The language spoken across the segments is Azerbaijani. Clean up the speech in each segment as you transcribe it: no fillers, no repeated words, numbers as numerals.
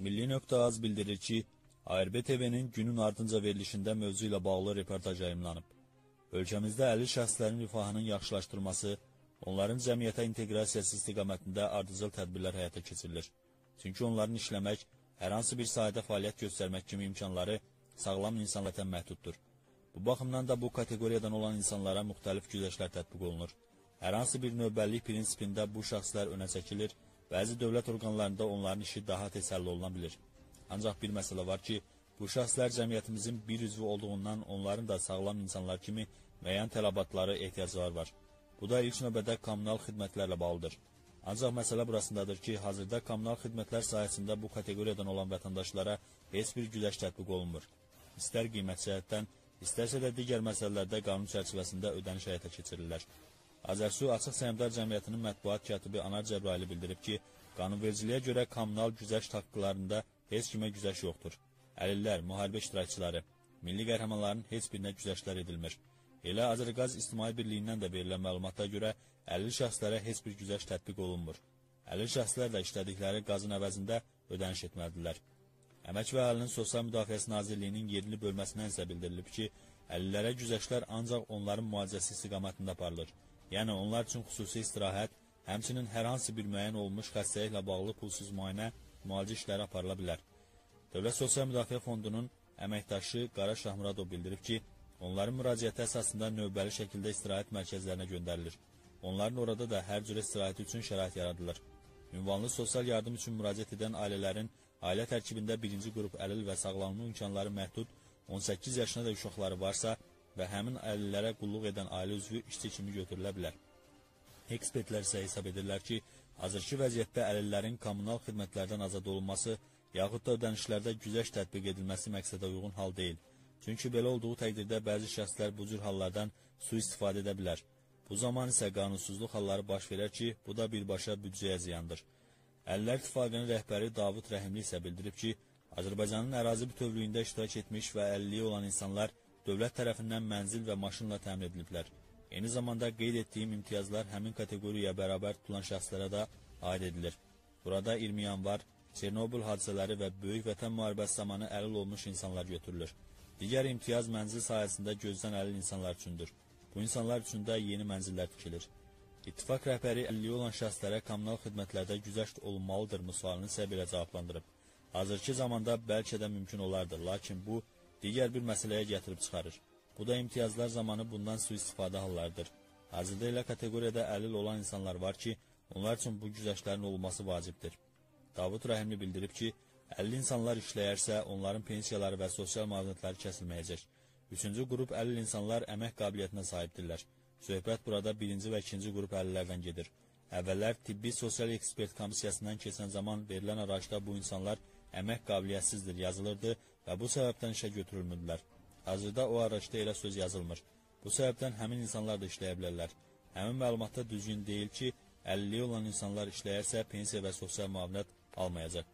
Milli.az bildirir ki, ARB TV-nin günün ardınca verilişində mövzu ilə bağlı reportaj yayımlanıb. Ölkəmizdə əlil şəxslərin rifahının yaxşılaşdırılması, onların cəmiyyətə inteqrasiyası istiqamətində ardıcıl tədbirlər həyata keçirilir. Çünki onların işləmək, hər hansı bir sahədə fəaliyyət göstərmək kimi imkanları sağlam insanlara məhduddur. Bu baxımdan da bu kateqoriyadan olan insanlara müxtəlif güzəştlər tətbiq olunur. Hər hansı bir növbəllik prinsipində bu şəxslər önə çəkilir, bəzi dövlət orqanlarında onların işi daha tez həll oluna bilir. Ancaq bir məsələ var ki, bu şəxslər cəmiyyətimizin bir üzvü olduğundan onların da sağlam insanlar kimi müəyyən tələbatları, ehtiyacları var. Bu da ilk növbədə kommunal xidmətlərlə bağlıdır. Ancaq məsələ burasındadır ki, hazırda kommunal xidmətlər sayəsində bu kateqoriyadan olan vətəndaşlara heç bir güzəşt tətbiq olunmur. İstər qiymət cəhətdən, istərsə də digər məsələlərdə qanun çərçivəsində ödəniş həyata keçirirlər. Azərsu Açıq Səhmdar Cəmiyyətinin mətbuat katibi Anar Cəbrayili bildirib ki, qanunvericiliyə görə kommunal güzəşt haqqlarında heç kimə güzəşt yoxdur. Əlillər, müharibə iştirakçıları, milli qəhrəmanların heç birinə güzəştlər edilmir. Elə Azərqaz İctimai Birliyindən də verilən məlumata görə əlil şəxslərə heç bir güzəşt tətbiq olunmur. Əlil şəxslər də işlədikləri qazın əvəzində ödəniş etməlidirlər. Əmək və Əhalinin Sosial Müdafiəsi Nazirliyinin yerli bölməsindən isə bildirilib ki, əlillərə güzəştlər ancaq onların müalicəsi istiqamətində aparılır. Yəni onlar üçün xüsusi istirahət, həmçinin hər hansı bir müəyyən olmuş xəstəliklə bağlı pulsuz müayinə, müalicə işləri aparıla bilər. Dövlət Sosial Müdafiə Fondunun əməkdaşı Qara Şahmuradov bildirib ki, onların müraciəti əsasında növbəli şəkildə istirahət mərkəzlərinə göndərilir. Onların orada da hər cürə istirahət üçün şərait yaradılır. Ünvanlı sosial yardım üçün müraciət edən ailələrin ailə tərkibində birinci qrup əlil və sağlamlıq imkanları məhdud 18 yaşına da uşaqları varsa və həmin əlillərə qulluq edən ailə üzvü işçi kimi götürülə bilər. Ekspertlər isə hesab edirlər ki, hazırki vəziyyətdə əlillərin kommunal xidmətlərdən azad olunması yaxud da ödənişlərdə güzəşt tətbiq edilməsi məqsədə uyğun hal deyil. Çünki belə olduğu təqdirdə bəzi şəxslər bu cür hallardan sui-istifadə edə bilər. Bu zaman isə qanunsuzluq halları baş verər ki, bu da birbaşa büdcəyə ziyandır. Əlillər İttifaqının rəhbəri Davud Rəhimli isə bildirib ki, Azərbaycanın ərazi bütövlüyündə iştirak etmiş və əlilliyi olan insanlar dövlət tərəfindən mənzil və maşınla təmin ediliblər. Eyni zamanda qeyd etdiyim imtiyazlar həmin kateqoriyaya bərabər tutulan şəxslərə də aid edilir. Burada 20 yanvar, Çernobıl hadisələri və böyük vətən müharibəsi zamanı əlil olmuş insanlar götürülür. Digər imtiyaz mənzil sahəsində gözdən əlil insanlar üçündür. Bu insanlar üçün də yeni mənzillər tikilir. İttifaq rəhbəri əlilliyi olan şəxslərə kommunal xidmətlərdə güzəşt olunmalıdırmı sualını isə belə cavablandırıb. Hazırki zamanda bəlkə də mümkün olardı, lakin bu digər bir məsələyə gətirib çıxarır. Bu da imtiyazlar zamanı bundan sui-istifadə hallarıdır. Hazırda elə kateqoriyada əlil olan insanlar var ki, onlar üçün bu güzəştlərin olması vacibdir. Davud Rəhimli bildirib ki, əlil insanlar işləyərsə, onların pensiyaları və sosial müavinətləri kəsilməyəcək. Üçüncü qrup əlil insanlar əmək qabiliyyətinə sahibdirlər. Söhbət burada birinci və ikinci qrup əlillərdən gedir. Əvvəllər tibbi sosial ekspert komissiyasından keçən zaman verilən araçda bu insanlar əmək qabiliyyətsizdir yazılırdı və bu səbəbdən işə götürülmürdülər. Hazırda o araçda elə söz yazılmır. Bu səbəbdən həmin insanlar da işləyə bilərlər. Həmin məlumatda düzgün deyil ki, əlilliyi olan insanlar işləyərsə pensiya və sosial müavinət almayacaq.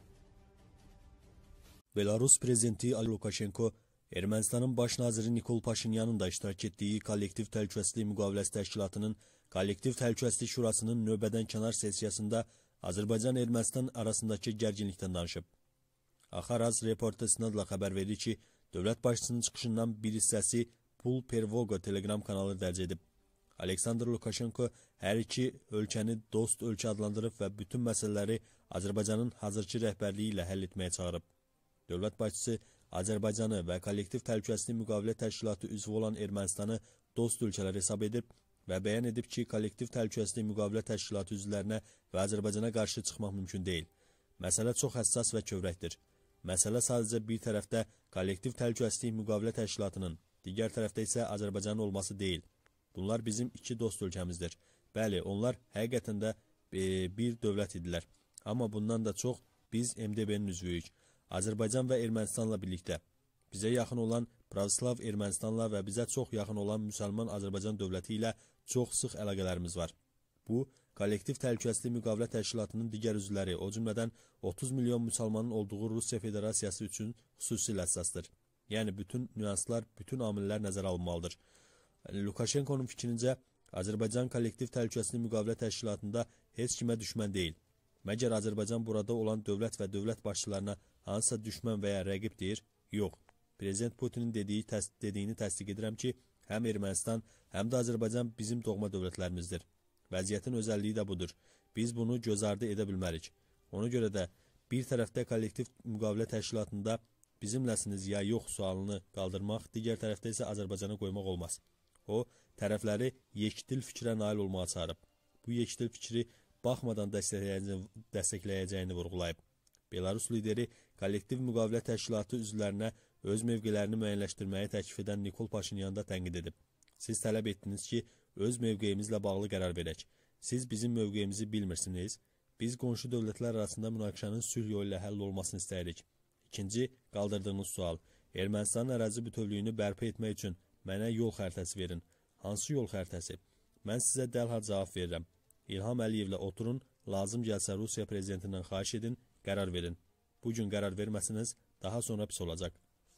Belarus prezidenti Ali Lukashenko, Ermənistanın baş naziri Nikol Paşinyanın da iştirak etdiyi Kollektiv Təhlükəsizlik Müqaviləsi Təşkilatının Kollektiv Təhlükəsizlik Şurasının növbədən kənar sessiyasında Azərbaycan-Ermənistan arasındakı gərginlikdən danışıb. Axaraz reporta istinadla xəbər verir ki, dövlət başçısının çıxışından bir hissəsi Pul Pervogo telegram kanalı dərc edib. Aleksandr Lukashenko hər iki ölkəni dost ölkə adlandırıb və bütün məsələləri Azərbaycanın hazırki rəhbərliyi ilə həll etməyə çağırıb. Dövlət başçısı Azərbaycanı və Kollektiv Təhlükəsizlik Müqavilə Təşkilatı üzvü olan Ermənistanı dost ölkələr hesab edib və bəyan edib ki, Kollektiv Təhlükəsizlik Müqavilə Təşkilatı üzvlərinə və Azərbaycana qarşı çıxmaq mümkün deyil. Məsələ çox həssas və kövrəkdir. Məsələ sadəcə bir tərəfdə Kollektiv Təhlükəsizlik Müqavilə Təşkilatının, digər tərəfdə isə Azərbaycanın olması deyil. Bunlar bizim iki dost ölkəmizdir. Bəli, onlar həqiqətən də bir dövlət idilər. Amma bundan da çox biz MDB-nin üzvüyük. Azərbaycan və Ermənistanla birlikdə. Bizə yaxın olan Pravoslav Ermənistanla və bizə çox yaxın olan Müsəlman Azərbaycan dövləti ilə çox sıx əlaqələrimiz var. Bu, Kollektiv Təhlükəsizlik Müqavilə Təşkilatının digər üzvləri, o cümlədən 30 milyon müsəlmanın olduğu Rusiya Federasiyası üçün xüsusilə əsasdır. Yəni, bütün nüanslar, bütün amillər nəzərə alınmalıdır. Lukashenko'nun fikrincə, Azərbaycan Kollektiv Təhlükəsizlik Müqavilə Təşkilatında heç kimə düşmən deyil. Məgər Azərbaycan burada olan dövlət və dövlət başçılarına hansısa düşmən və ya rəqib deyir? Yox. Prezident Putinin dediyini təsdiq edirəm ki, həm Ermənistan, həm də Azərbaycan bizim doğma dövlətlərimizdir. Vəziyyətin özəlliyi də budur. Biz bunu göz ardı edə bilmərik. Ona görə də bir tərəfdə kollektiv müqavilə təşkilatında bizimləsiniz ya yox sualını qaldırmaq, digər tərəfdə isə Azərbaycanı qoymaq olmaz. O, tərəfləri yekdil fikrə nail olmağa çağırıb. Bu yekdil fikri baxmadan dəstəkləyəcəyini vurğulayıb. Belarus lideri kollektiv müqavilə təşkilatı üzvlərinə öz mövqelərini müəyyənləşdirməyi təklif edən Nikol Paşinyanı da tənqid edib. Siz tələb etdiniz ki, öz mövqeyimizlə bağlı qərar verək. Siz bizim mövqeyimizi bilmirsiniz. Biz qonşu dövlətlər arasında münaqişənin sülh yolu ilə həll olmasını istəyirik. İkinci, qaldırdığınız sual. Ermənistanın ərazi bütövlüyünü bərpa etmək üçün mənə yol xəritəsi verin. Hansı yol xəritəsi? Mən sizə dərhal cavab verirəm. İlham Əliyevlə oturun, lazım gəlsə Rusiya prezidentindən xahiş edin, qərar verin. Bu gün qərar verməsiniz, daha sonra pis olacaq.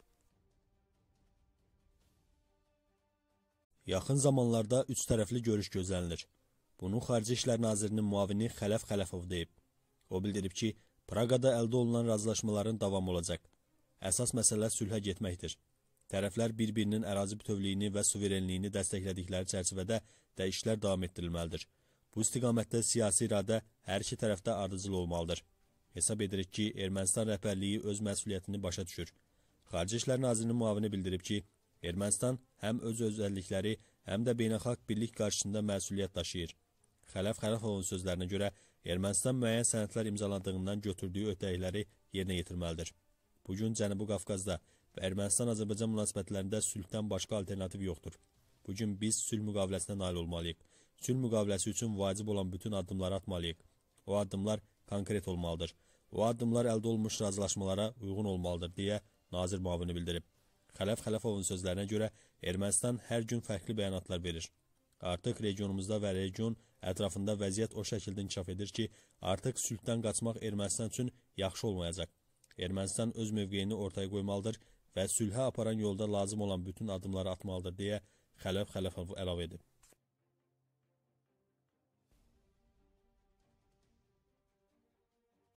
Yaxın zamanlarda üç tərəfli görüş gözlənilir. Bunu Xarici İşlər Nazirinin müavini Xələf Xələfov deyib. O bildirib ki, Praqada əldə olunan razılaşmaların davamı olacaq. Əsas məsələ sülhə getməkdir. Tərəflər bir-birinin ərazi bütövlüyünü və suverenliyini dəstəklədikləri çərçivədə də işlər davam etdirilməlidir. Bu istiqamətdə siyasi iradə hər iki tərəfdə ardıcıl olmalıdır. Hesab edirik ki, Ermənistan rəhbərliyi öz məsuliyyətini başa düşür. Xarici İşlər Nazirinin müavini bildirib ki, Ermənistan həm öz özəllikləri, həm də beynəlxalq birlik qarşısında məsuliyyət daşıyır. Xələf Xələfovun sözlərinə görə Ermənistan müəyyən sənədlər imzalandığından götürdüyü öhdəlikləri yerinə yetirməlidir. Bugün Cənubi Qafqazda və Ermənistan-Azərbaycan münasibətlərində sülhdən başqa alternativ yoxdur. Bugün biz sülh müqaviləsinə nail olmalıyıq. Sülh müqaviləsi üçün vacib olan bütün addımları atmalıyıq. O addımlar konkret olmalıdır. O addımlar əldə olunmuş razılaşmalara uyğun olmalıdır, deyə nazir müavini bildirib. Xələf Xələfovun sözlərinə görə Ermənistan hər gün fərqli bəyanatlar verir. Artıq regionumuzda və region ətrafında vəziyyət o şəkildə inkişaf edir ki, artıq sülhdən qaçmaq Ermənistan üçün yaxşı olmayacaq. Ermənistan öz mövqeyini ortaya qoymalıdır və sülhə aparan yolda lazım olan bütün addımları atmalıdır, deyə Xələf Xələfov əlavə edib.